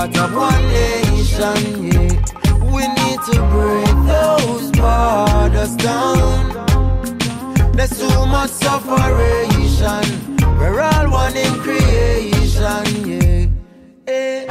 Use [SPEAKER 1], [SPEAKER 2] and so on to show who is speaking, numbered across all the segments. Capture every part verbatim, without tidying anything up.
[SPEAKER 1] part of one nation, yeah. We need to break those borders down. There's too much separation. We're all one in creation, yeah. Hey.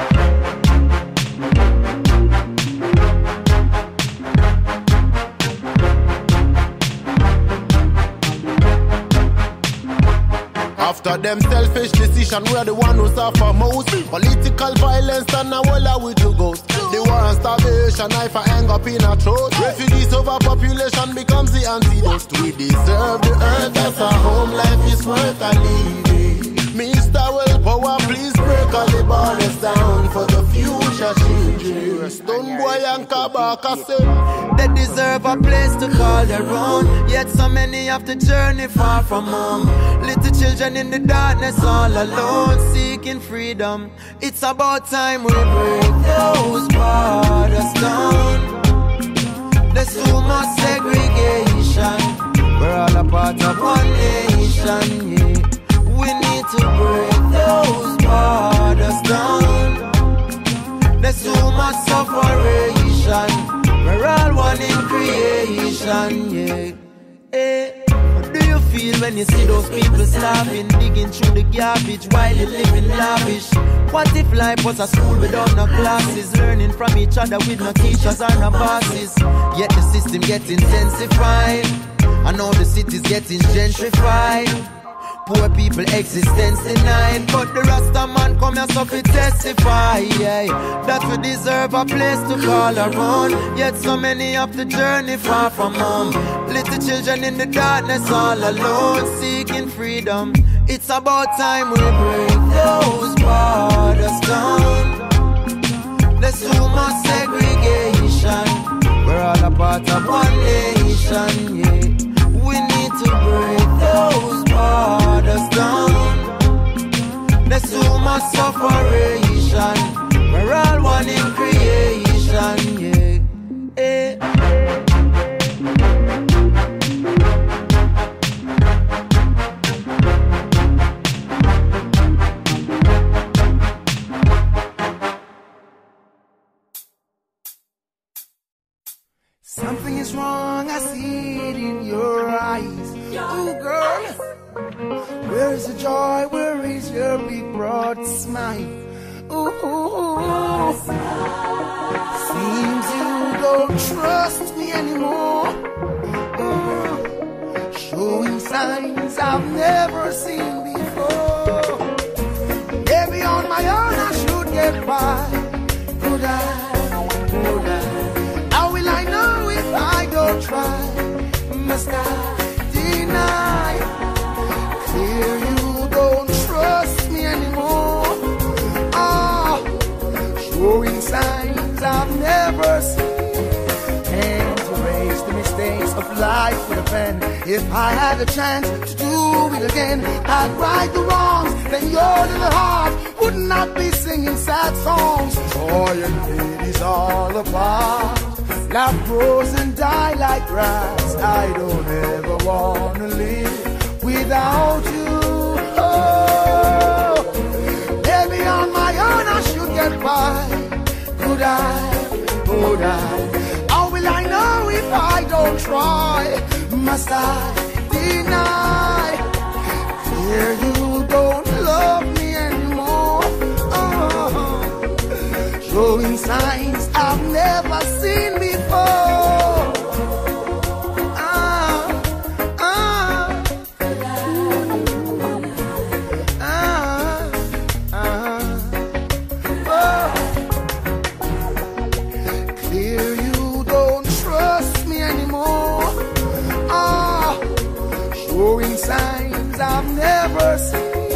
[SPEAKER 2] After them selfish decision, we're the one who suffer most. Political violence and now all we to ghost. The war and starvation, knife and hang up in our throat. Refugees overpopulation becomes the antidote. We deserve the earth as a home, life is worth a living. Mister Willpower, please break all the borders down for the future children. Stone Boy and Kabaka say
[SPEAKER 1] they deserve a place to call their own. Yet so many have to journey far from home. Little children in the darkness all alone, seeking freedom. It's about time we break those borders down. There's too much segregation. We're all a part of one nation, yeah. We need to break those borders down. There's too much separation. We're all one in creation, yeah. Hey, what do you feel when you see those people starving, digging through the garbage while they living lavish? What if life was a school without no classes, learning from each other with no teachers or no bosses? Yet the system gets intensified, and all the cities getting gentrified. Poor people existence denied, but the Rasta man come here so to testify, yeah, that we deserve a place to call our own. Yet so many have to journey far from home. Little children in the darkness all alone, seeking freedom. It's about time we break those borders down. There's too much segregation. We're all a part of one nation, yeah. We need to break those borders down. There's too much separation. We're all one in creation, yeah. Hey.
[SPEAKER 3] Something is wrong, I see it in your eyes. Ooh, girl, where is the joy? Where is your big broad smile? Ooh, seems you don't trust me anymore. Ooh, showing signs I've never seen before. Maybe on my own I should get by. Could I? Could I? How will I know if I don't try? Must I deny? Clear you don't trust me anymore. Ah, showing signs I've never seen. And to erase the mistakes of life with a pen. If I had a chance to do it again, I'd right the wrongs. Then your little heart would not be singing sad songs. Joy and pain is all apart. Love grows and die like grass. I don't ever wanna live without you. Oh, maybe on my own I should get by. Could I? Could I? How will I know if I don't try? Must I deny? Here you don't love me anymore. Oh, showing signs I've never seen before. Ah, ah, ah, ah, oh. Clear you don't trust me anymore. Ah, showing signs I've never seen.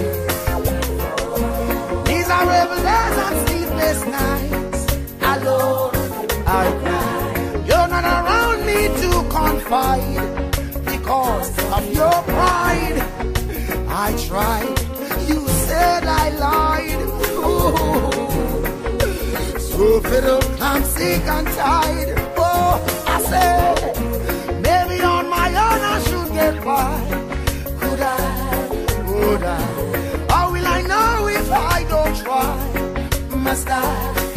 [SPEAKER 3] These are rebel days and sleepless nights. Alone I cry. You're not around me to confide because of your pride. I tried, you said I lied. Ooh. So fiddle, I'm sick and tired. Oh, I said, maybe on my own I should get by. Could I? Could I? How will I know if I don't try? Must I?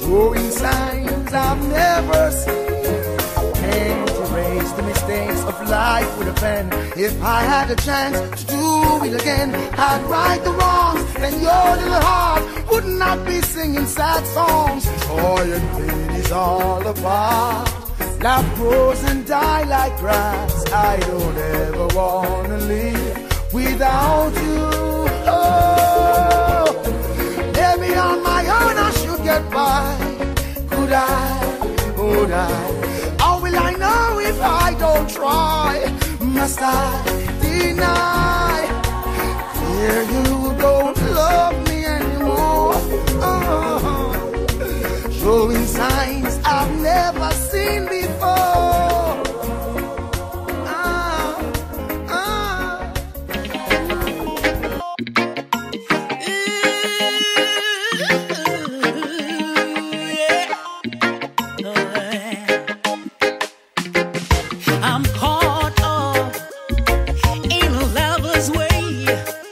[SPEAKER 3] showing signs I've never seen. Can't erase the mistakes of life with a pen. If I had a chance to do it again, I'd right the wrongs, then your little heart would not be singing sad songs. Joy and pain is all apart. Life grows and die like grass. I don't ever wanna live without you. Oh, maybe on my own I should get by. Could I, could I? How will I know if I don't try? Must I deny? Fear you don't love me anymore. Oh, showing signs I've never seen before. Ah, ah.
[SPEAKER 4] I'm caught up in a lover's way.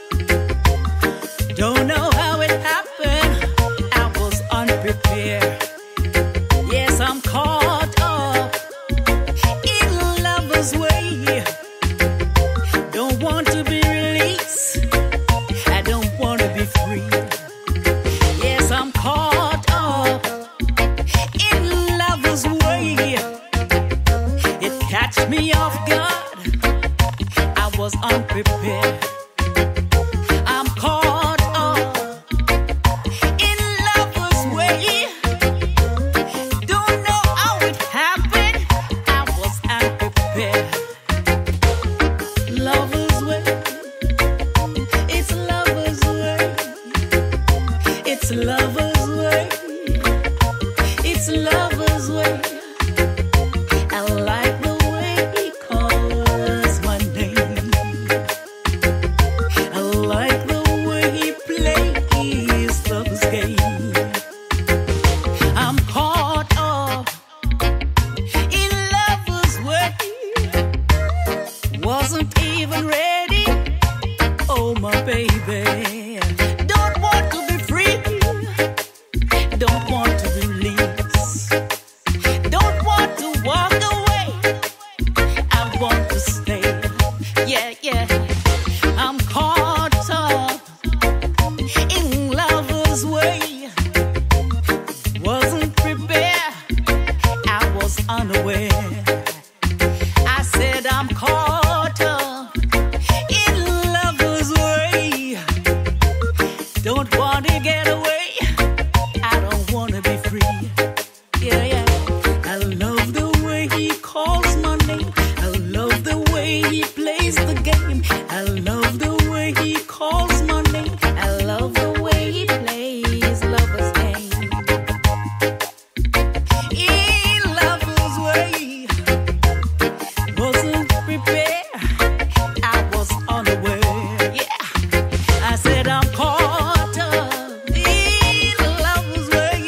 [SPEAKER 4] Don't know how it happened. I was unprepared. Yes, I'm caught up in a lover's way. Don't want to be released. I don't want to be free. Yes, I'm caught up in lover's way. It catch me off guard. I was unprepared. I'm caught up in lover's way. Don't know how it happened. I was unprepared. Lover's way. It's lover's way. It's lover's way. It's lover's way. I like the way he calls my name. I like the way he plays love's game. I'm caught up in lover's way. Wasn't even ready. Oh, my baby. Don't want to be free. Don't want to release. Don't want to walk away. I want to stay. Yeah, yeah. I'm caught up in lover's way. Wasn't prepared. I was unaware. I said I'm caught up in lover's way. Don't want to get away. I don't want to be free. Yeah, yeah. I love the way he calls my name. I love the way he plays the game. I love the way he calls my name. I love the way he plays lover's game. In lover's way. Wasn't prepared. I was unaware. Yeah. I said I'm caught up in lover's way.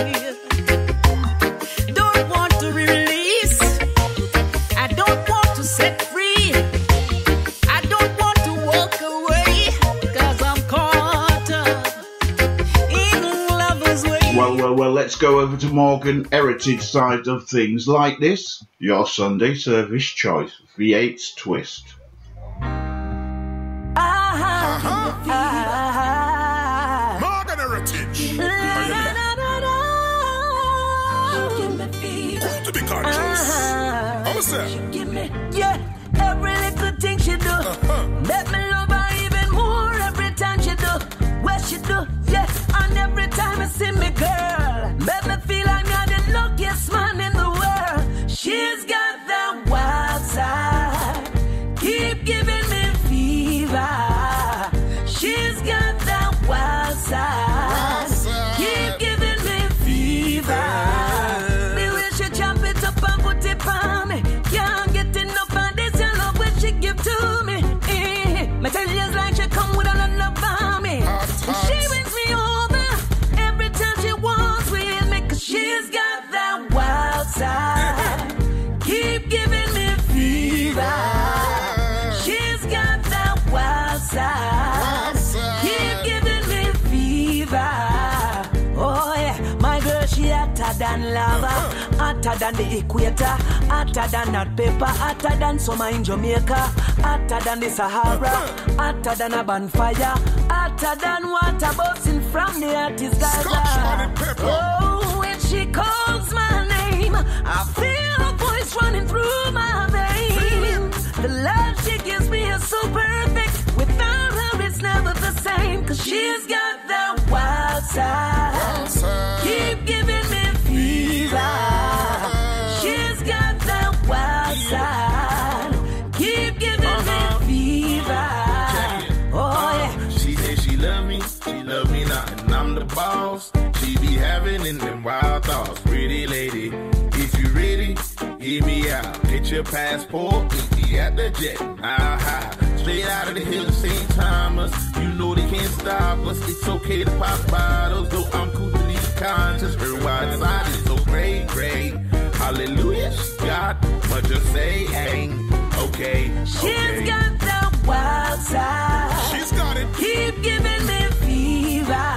[SPEAKER 4] Don't want to release. I don't want to set free. I don't want to walk away. Cause I'm caught up in lover's way.
[SPEAKER 5] Well, well, well, let's go over to Morgan Heritage side of things like this. Your Sunday service choice, V eight's Twist.
[SPEAKER 2] Morgan Heritage. To be conscious. How was that?
[SPEAKER 4] Yeah, every little thing she do, make me love her even more every time she do. What she do, yeah, and every time I see me girl, make me feel like I'm the luckiest man in the world. She's got that wild side, keep giving me fever. She's got that wild side, keep giving me fever. The way she jump it up and put it on me, can't get enough of this your love when she give to me. Eh, my tell you it's like she come with a lot of me. She wins me over every time she walks with me, cause she's got that wild side, keep giving me fever. She's got that wild side, keep giving me fever. Oh yeah, my girl, she hotter than lava, hotter than the equator, hotter than that pepper, hotter than summer in Jamaica, hotter than the Sahara, hotter than a bonfire, hotter than water busting from the artist Gaza. Oh, when she calls my name, I feel her voice running through my veins. The love she gives me is so perfect. Without her, it's never the same. Cause she's got that wild side. Wild side. Keep giving me fever. She's got that wild side. Keep giving uh-huh. me fever. Oh, uh, yeah.
[SPEAKER 6] She said she love me. She love me not. And I'm the boss. She be having in them wild thoughts. Pretty lady, if you ready, hear me out. Get your passport. Meet me at the jet. Ah-ha. Straight out of the hills, Saint Thomas. You know they can't stop us. It's okay to pop bottles, though I'm cool to leave conscious. Her wide side is so great, great. Hallelujah, she got much to say. Hey, okay,
[SPEAKER 4] She's
[SPEAKER 6] okay.
[SPEAKER 4] got that wild side.
[SPEAKER 6] She's got it.
[SPEAKER 4] Keep giving me fever.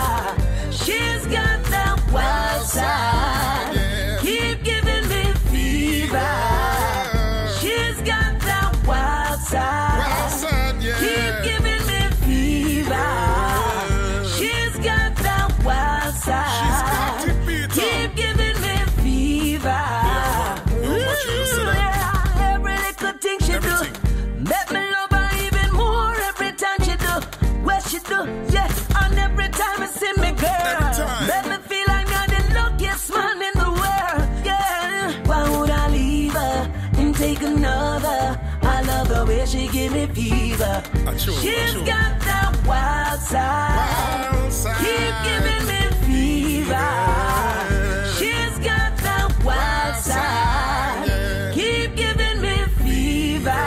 [SPEAKER 4] She's got that wild side.
[SPEAKER 6] Yeah.
[SPEAKER 4] Keep giving me fever.
[SPEAKER 6] Yeah.
[SPEAKER 4] She's got that wild side.
[SPEAKER 6] Wild side, yeah.
[SPEAKER 4] Keep giving me fever.
[SPEAKER 6] Yeah.
[SPEAKER 4] She's got that wild side.
[SPEAKER 6] She's got it, Peter.
[SPEAKER 4] Keep giving me fever.
[SPEAKER 6] Yeah.
[SPEAKER 4] Ooh, yeah. Every little thing she
[SPEAKER 6] Everything.
[SPEAKER 4] do, make me love her even more. Every time she do, what she do, yeah. And every time I see me, girl,
[SPEAKER 6] Every time.
[SPEAKER 4] make me feel like I'm the luckiest man in the world, yeah. Why would I leave her and take another? I love the way she give me fever.
[SPEAKER 6] Achoo,
[SPEAKER 4] She's
[SPEAKER 6] achoo.
[SPEAKER 4] got that wild side.
[SPEAKER 6] Wild side.
[SPEAKER 4] Keep giving me fever.
[SPEAKER 6] Yeah.
[SPEAKER 4] She's got that wild
[SPEAKER 6] Wild
[SPEAKER 4] side.
[SPEAKER 6] side, yeah.
[SPEAKER 4] Keep giving me fever.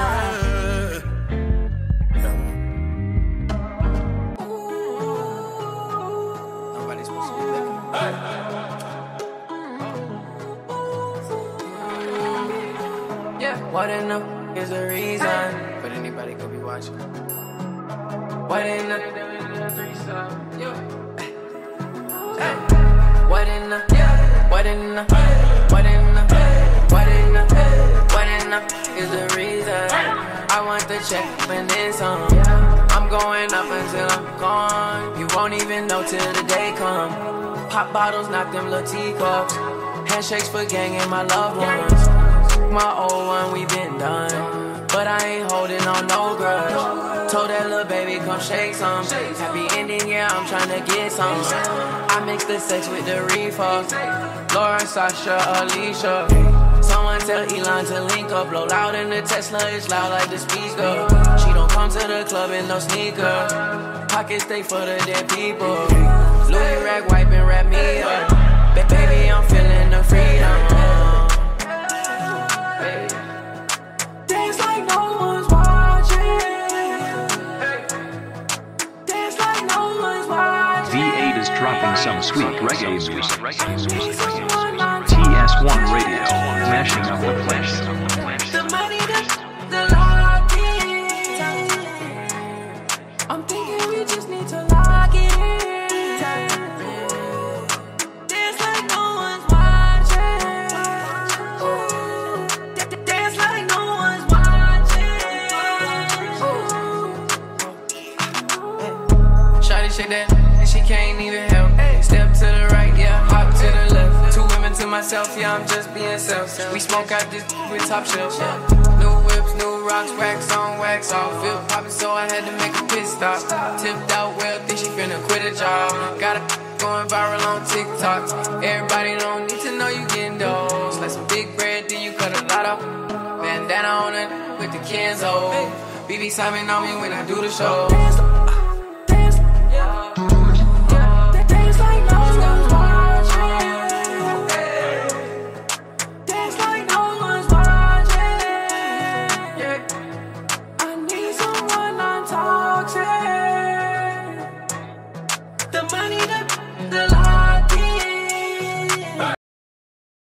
[SPEAKER 3] Nobody's supposed to be looking. Yeah, what in the f is the reason? But anybody could be watching. What in the Hey. What in the What in the What in the What in the What in the is the reason? I want the check and then some. I'm going up until I'm gone. You won't even know till the day come. Pop bottles, not them little teacups. Handshakes for gang and my loved ones. My old one, we been done. But I ain't holding on no grudge. Told that little baby, come shake some. Happy ending, yeah, I'm tryna get some. I mix the sex with the reefer. Laura, Sasha, Alicia. Someone tell Elon to link up. Blow loud in the Tesla, it's loud like the speaker. She don't come to the club in no sneaker. Pockets stay for the dead people. Louis rag wipe and wrap me up. Ba- baby, I'm feeling the freedom. Dance like no one's watching. Dance like no one's watching.
[SPEAKER 7] V eight is dropping some sweet reggae music. T S one Radio, mashing up the place.
[SPEAKER 3] The money, the, the lock in. I'm thinking we just need to lock it in. Dance like no one's watching. Dance like no one's watching. Shawty shake that, and she can't even help. Step to the right, yeah, hop to the left. Two women to myself, yeah, I'm just being self. We smoke out this with top shelf. New whips, new rocks, wax on, wax off. Feel poppin', so I had to make a pit stop. Tipped out well, think she finna quit a job. Got a going viral on TikTok. Everybody don't need to know you getting those. Like some big bread, then you cut a lot off. Bandana on it with the Kenzo. B B Simon on me when I do the show.